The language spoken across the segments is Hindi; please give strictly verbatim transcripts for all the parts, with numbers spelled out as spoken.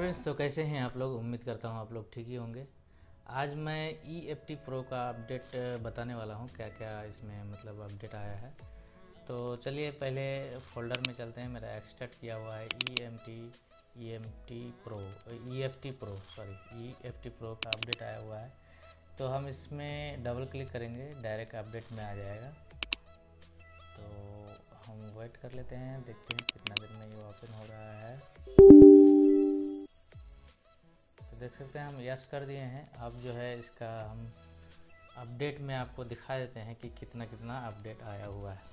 फ्रेंड्स, तो कैसे हैं आप लोग। उम्मीद करता हूँ आप लोग ठीक ही होंगे। आज मैं ई एफ टी प्रो का अपडेट बताने वाला हूँ, क्या क्या इसमें मतलब अपडेट आया है। तो चलिए पहले फोल्डर में चलते हैं। मेरा एक्सट्रैक्ट किया हुआ है E M T E M T pro E F T pro sorry E F T pro का अपडेट आया हुआ है। तो हम इसमें डबल क्लिक करेंगे, डायरेक्ट अपडेट में आ जाएगा। तो हम वेट कर लेते हैं, देखते हैं कितना देर में ये ओपन हो रहा है। तो देख सकते हैं हम यस कर दिए हैं। अब जो है इसका हम अपडेट में आपको दिखा देते हैं कि कितना कितना अपडेट आया हुआ है।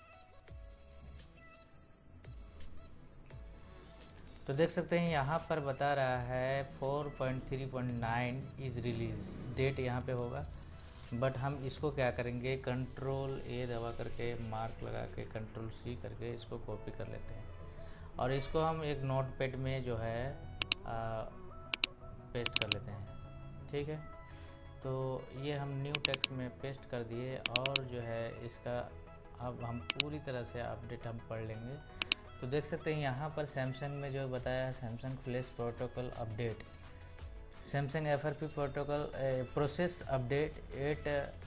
तो देख सकते हैं यहाँ पर बता रहा है four point three point nine is release date यहाँ पे होगा। बट हम इसको क्या करेंगे, कंट्रोल ए दबा करके मार्क लगा के कंट्रोल सी करके इसको कॉपी कर लेते हैं और इसको हम एक नोट पैड में जो है आ, पेस्ट कर लेते हैं। ठीक है, तो ये हम न्यू टेक्स्ट में पेस्ट कर दिए और जो है इसका अब हम पूरी तरह से अपडेट हम पढ़ लेंगे। तो देख सकते हैं यहाँ पर सैमसंग में जो बताया है, Samsung flash protocol update, Samsung F R P protocol process update at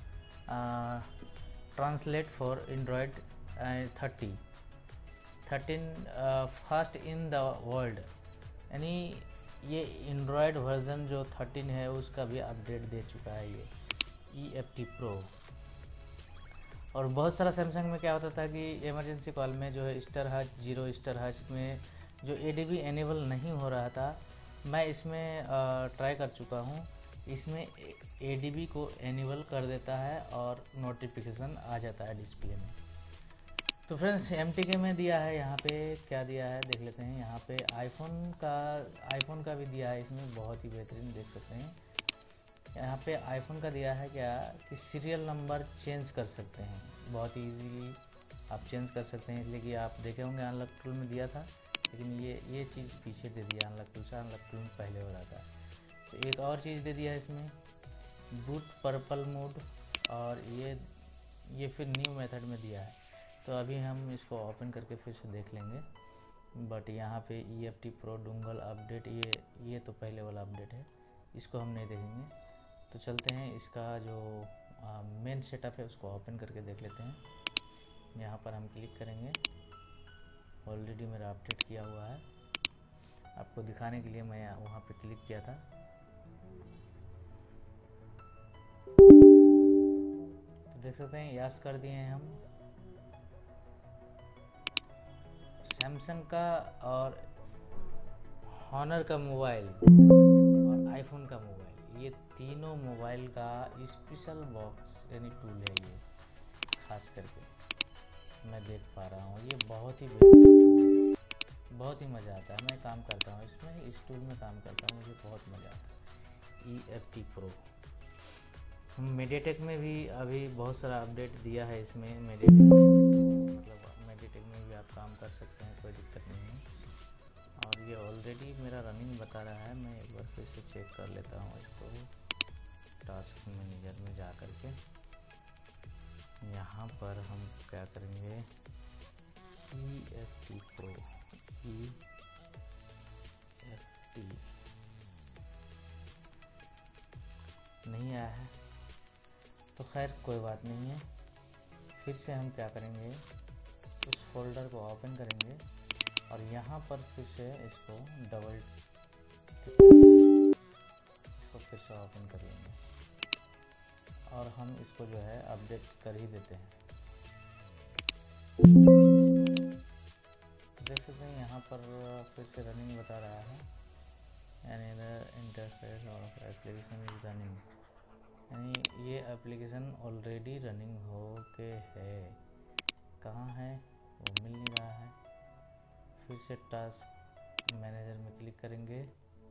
translate for Android thirty thirteen first in the world, यानी ये एंड्रॉयड वर्जन जो थर्टीन है उसका भी अपडेट दे चुका है ये ई एफ टी प्रो। और बहुत सारा सैमसंग में क्या होता था कि इमरजेंसी कॉल में जो है star hash zero star hash में जो ए डी बी एनेबल नहीं हो रहा था, मैं इसमें ट्राई कर चुका हूँ। इसमें ए डी बी को एनेबल कर देता है और नोटिफिकेशन आ जाता है डिस्प्ले में। तो फ्रेंड्स एम टी के में दिया है, यहाँ पे क्या दिया है देख लेते हैं। यहाँ पे आईफोन का आईफोन का भी दिया है, इसमें बहुत ही बेहतरीन देख सकते हैं। यहाँ पे आईफोन का दिया है क्या कि सीरियल नंबर चेंज कर सकते हैं, बहुत ही ईजीली आप चेंज कर सकते हैं। इसलिए कि आप देखे होंगे अनलॉक टूल में दिया था, लेकिन ये ये चीज़ पीछे दे दिया अनलॉक टूल से, अनलॉक टूल में पहले हो रहा था। तो एक और चीज़ दे दिया है इसमें, बूट पर्पल मोड, और ये ये फिर न्यू मेथड में दिया है। तो अभी हम इसको ओपन करके फिर से देख लेंगे। बट यहाँ पे E F T pro dongle update, ये ये तो पहले वाला अपडेट है, इसको हम नहीं देखेंगे। तो चलते हैं इसका जो मेन सेटअप है उसको ओपन करके देख लेते हैं। यहाँ पर हम क्लिक करेंगे, ऑलरेडी मेरा अपडेट किया हुआ है, आपको दिखाने के लिए मैं वहाँ पे क्लिक किया था। तो देख सकते हैं यस कर दिए हैं हम। सैमसंग का और हॉनर का मोबाइल और आईफोन का मोबाइल, ये तीनों मोबाइल का स्पेशल बॉक्स यानी टूल है ये, खास करके मैं देख पा रहा हूँ। ये बहुत ही बेहतरीन, बहुत ही मज़ा आता है। मैं काम करता हूँ इसमें, इस टूल में काम करता हूँ, मुझे बहुत मज़ा आता है। E F T pro MediaTek में भी अभी बहुत सारा अपडेट दिया है इसमें। मीडियाटेक में मतलब मीडियाटेक में भी आप काम कर सकते हैं, कोई दिक्कत नहीं है। और ये ऑलरेडी मेरा रनिंग बता रहा है, मैं एक बार फिर से चेक कर लेता हूँ इसको टास्क मैनेजर में जा कर के। यहाँ पर हम क्या करेंगे, E F T pro E F T नहीं आया है, तो खैर कोई बात नहीं है। फिर से हम क्या करेंगे, उस फोल्डर को ओपन करेंगे और यहाँ पर फिर से इसको डबल इसको फिर से ओपन कर लेंगे और हम इसको जो है अपडेट कर ही देते हैं। देख सकते हैं यहाँ पर फिर से रनिंग बता रहा है, यानी इंटरफेस और एप्लीकेशन इज रनिंग, यानी ये एप्लीकेशन ऑलरेडी रनिंग हो के है। कहाँ है वो मिल नहीं रहा है। फिर से टास्क मैनेजर में क्लिक करेंगे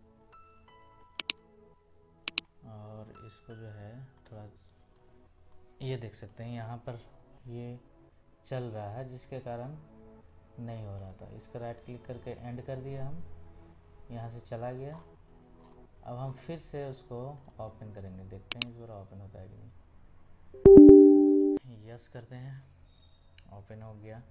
और इसको जो है थोड़ा, ये देख सकते हैं यहाँ पर ये चल रहा है, जिसके कारण नहीं हो रहा था। इसका राइट क्लिक करके एंड कर दिया, हम यहाँ से चला गया। अब हम फिर से उसको ओपन करेंगे, देखते हैं इस बार ओपन होता है कि नहीं। यस करते हैं, ओपन हो गया।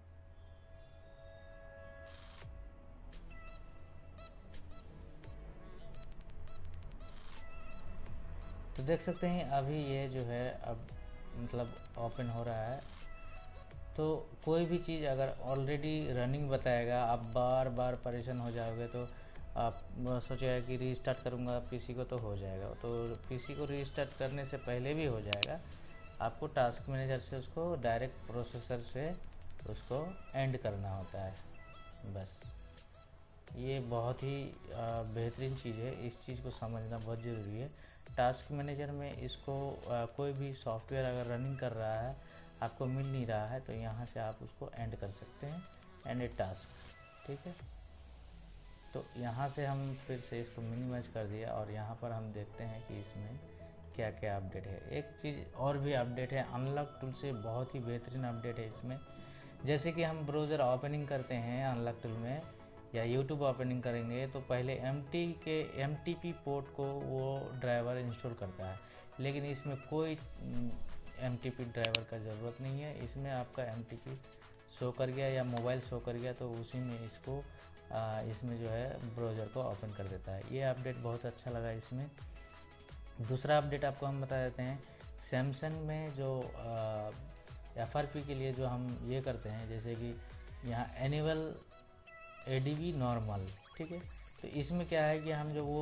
तो देख सकते हैं अभी ये जो है अब मतलब ओपन हो रहा है। तो कोई भी चीज़ अगर ऑलरेडी रनिंग बताएगा, आप बार बार परेशान हो जाओगे, तो आप सोचेगा कि रीस्टार्ट करूँगा पीसी को तो हो जाएगा। तो पीसी को रीस्टार्ट करने से पहले भी हो जाएगा। आपको टास्क मैनेजर से उसको डायरेक्ट प्रोसेसर से उसको एंड करना होता है बस। ये बहुत ही बेहतरीन चीज़ है, इस चीज़ को समझना बहुत ज़रूरी है। टास्क मैनेजर में इसको आ, कोई भी सॉफ्टवेयर अगर रनिंग कर रहा है, आपको मिल नहीं रहा है, तो यहाँ से आप उसको एंड कर सकते हैं, एंड ए टास्क। ठीक है, तो यहाँ से हम फिर से इसको मिनिमाइज कर दिया और यहाँ पर हम देखते हैं कि इसमें क्या क्या अपडेट है। एक चीज़ और भी अपडेट है, अनलॉक टूल से बहुत ही बेहतरीन अपडेट है इसमें। जैसे कि हम ब्राउज़र ओपनिंग करते हैं अनलॉक टूल में या यूट्यूब ओपनिंग करेंगे, तो पहले M T K M T P port को वो ड्राइवर इंस्टॉल करता है, लेकिन इसमें कोई एम टी पी ड्राइवर का ज़रूरत नहीं है। इसमें आपका एम टी पी शो कर गया या मोबाइल शो कर गया, तो उसी में इसको आ, इसमें जो है ब्राउज़र को ओपन कर देता है। ये अपडेट बहुत अच्छा लगा इसमें। दूसरा अपडेट आपको हम बता देते हैं, सैमसंग में जो एफ आर पी के लिए जो हम ये करते हैं, जैसे कि यहाँ annual A D B normal, ठीक है, तो इसमें क्या है कि हम जो वो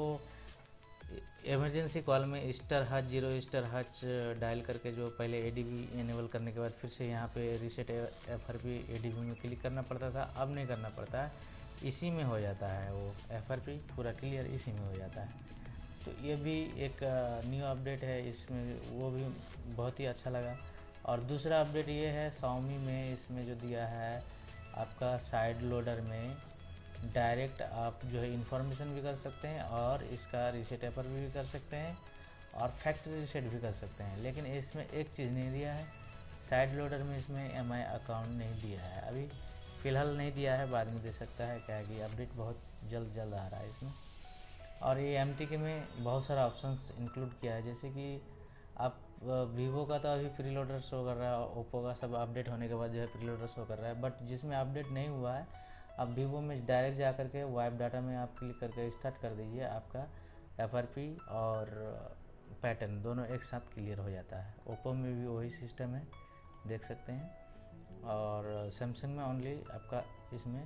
इमरजेंसी कॉल में star hash zero star hash dial करके जो पहले ए डी बी एनेबल करने के बाद फिर से यहाँ पे reset F R P A D B में क्लिक करना पड़ता था, अब नहीं करना पड़ता है, इसी में हो जाता है। वो एफ आर पी पूरा क्लियर इसी में हो जाता है। तो ये भी एक न्यू अपडेट है इसमें, वो भी बहुत ही अच्छा लगा। और दूसरा अपडेट ये है Xiaomi में, इसमें जो दिया है आपका साइड लोडर में डायरेक्ट आप जो है इंफॉर्मेशन भी कर सकते हैं और इसका रीसेट एफ आर पी भी कर सकते हैं और फैक्ट्री रीसेट भी कर सकते हैं। लेकिन इसमें एक चीज़ नहीं दिया है, साइड लोडर में इसमें एम आई अकाउंट नहीं दिया है, अभी फ़िलहाल नहीं दिया है, बाद में दे सकता है, क्या कि अपडेट बहुत जल्द जल्द आ रहा है इसमें। और ये एम टी के में बहुत सारा ऑप्शंस इंक्लूड किया है, जैसे कि आप वीवो का तो अभी प्री लोडर शो कर रहा है, ओप्पो का सब अपडेट होने के बाद जो है प्री लोडर शो कर रहा है, बट जिसमें अपडेट नहीं हुआ है, आप वीवो में डायरेक्ट जा करके वाइप डाटा में आप क्लिक करके स्टार्ट कर दीजिए, आपका एफ आर पी और पैटर्न दोनों एक साथ क्लियर हो जाता है। ओप्पो में भी वही सिस्टम है, देख सकते हैं। और सैमसंग में ओनली आपका इसमें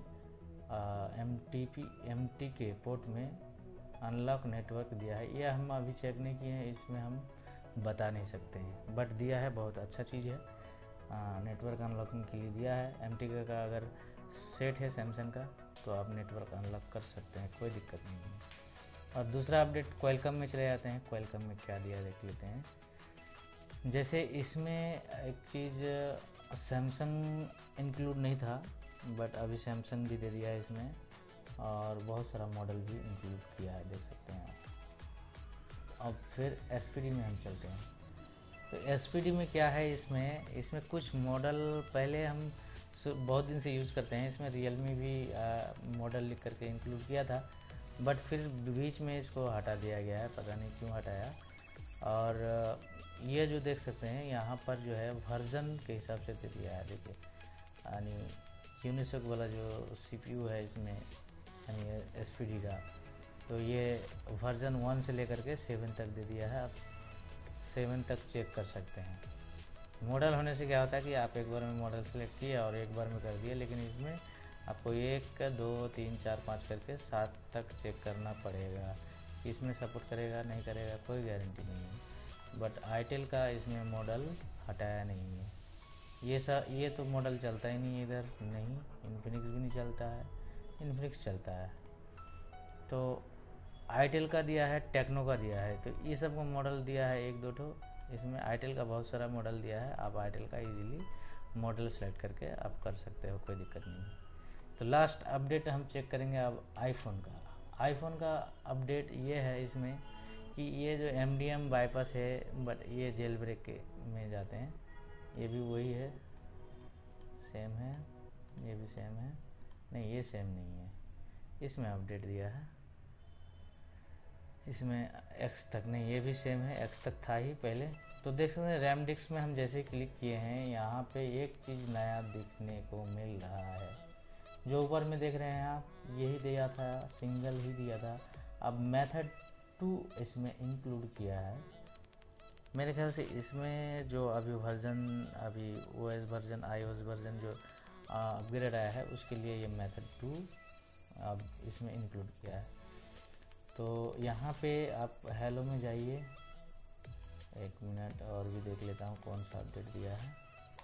M T P M T K port में अनलॉक नेटवर्क दिया है। ये हम अभी चेक नहीं किए हैं, इसमें हम बता नहीं सकते हैं, बट दिया है, बहुत अच्छा चीज़ है। नेटवर्क अनलॉकिंग के लिए दिया है। एम टी के का अगर सेट है सैमसंग का, तो आप नेटवर्क अनलॉक कर सकते हैं, कोई दिक्कत नहीं है। और दूसरा अपडेट क्वालकॉम में चले जाते हैं। क्वालकॉम में क्या दिया देख लेते हैं। जैसे इसमें एक चीज़ सैमसंग इंक्लूड नहीं था, बट अभी सैमसंग भी दे दिया है इसमें, और बहुत सारा मॉडल भी इंक्लूड किया है, देख सकते हैं आप। अब फिर एस पी डी में हम चलते हैं। तो एस पी डी में क्या है, इसमें इसमें कुछ मॉडल पहले हम बहुत दिन से यूज़ करते हैं। इसमें रियलमी भी मॉडल लिख करके इंक्लूड किया था, बट फिर बीच में इसको हटा दिया गया है, पता नहीं क्यों हटाया। और ये जो देख सकते हैं यहाँ पर जो है वर्जन के हिसाब से दे दिया है, देखिए, यानी यूनिसोक वाला जो सी पी यू है इसमें, यानी एस पी डी का, तो ये वर्जन वन से लेकर के सेवन तक दे दिया है। आप सेवन तक चेक कर सकते हैं। मॉडल होने से क्या होता है कि आप एक बार में मॉडल सेलेक्ट किए और एक बार में कर दिए, लेकिन इसमें आपको एक दो तीन चार पाँच करके सात तक चेक करना पड़ेगा। इसमें सपोर्ट करेगा नहीं करेगा कोई गारंटी नहीं है, बट आईटेल का इसमें मॉडल हटाया नहीं है। ये सा ये तो मॉडल चलता ही नहीं इधर, नहीं इन्फिनिक्स भी नहीं चलता है, इन्फिनिक्स चलता है। तो आईटेल का दिया है, टेक्नो का दिया है, तो ये सब को मॉडल दिया है एक दो ठो। इसमें आईटेल का बहुत सारा मॉडल दिया है, आप आईटेल का इजीली मॉडल सेलेक्ट करके आप कर सकते हो, कोई दिक्कत नहीं है। तो लास्ट अपडेट हम चेक करेंगे अब आईफोन का। आईफोन का अपडेट ये है इसमें कि ये जो एम डी एम बाईपास है, बट ये जेल ब्रेक के में जाते हैं, ये भी वही है, सेम है, ये भी सेम है, नहीं ये सेम नहीं है, इसमें अपडेट दिया है, इसमें एक्स तक नहीं, ये भी सेम है, एक्स तक था ही पहले। तो देख सकते हैं रैम डिस्क में हम जैसे क्लिक किए हैं, यहाँ पे एक चीज़ नया दिखने को मिल रहा है। जो ऊपर में देख रहे हैं आप, यही दिया था, सिंगल ही दिया था, अब मेथड टू इसमें इंक्लूड किया है। मेरे ख्याल से इसमें जो अभी वर्जन अभी ओएस वर्जन आईओएस वर्जन जो अपग्रेड आया है उसके लिए ये मेथड टू अब इसमें इंक्लूड किया है। तो यहाँ पे आप हेलो में जाइए, एक मिनट और भी देख लेता हूँ कौन सा अपडेट दिया है।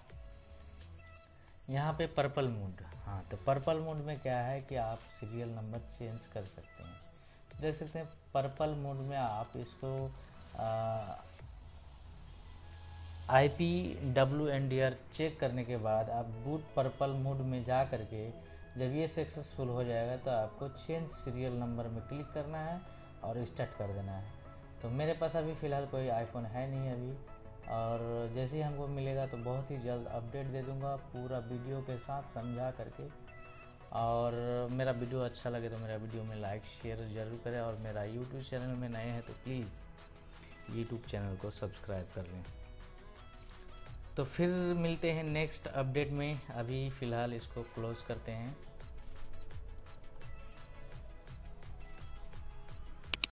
यहाँ पे पर्पल मोड, हाँ तो पर्पल मोड में क्या है कि आप सीरियल नंबर चेंज कर सकते हैं। देख सकते हैं पर्पल मोड में आप इसको I P W N D R check करने के बाद आप बूट पर्पल मोड में जा करके जब ये सक्सेसफुल हो जाएगा तो आपको चेंज सीरियल नंबर में क्लिक करना है और स्टार्ट कर देना है। तो मेरे पास अभी फ़िलहाल कोई आईफोन है नहीं अभी, और जैसे ही हमको मिलेगा तो बहुत ही जल्द अपडेट दे दूंगा पूरा वीडियो के साथ समझा करके। और मेरा वीडियो अच्छा लगे तो मेरा वीडियो में लाइक शेयर ज़रूर करें, और मेरा यूट्यूब चैनल में नए हैं तो प्लीज़ यूट्यूब चैनल को सब्सक्राइब कर लें। तो फिर मिलते हैं नेक्स्ट अपडेट में, अभी फ़िलहाल इसको क्लोज़ करते हैं।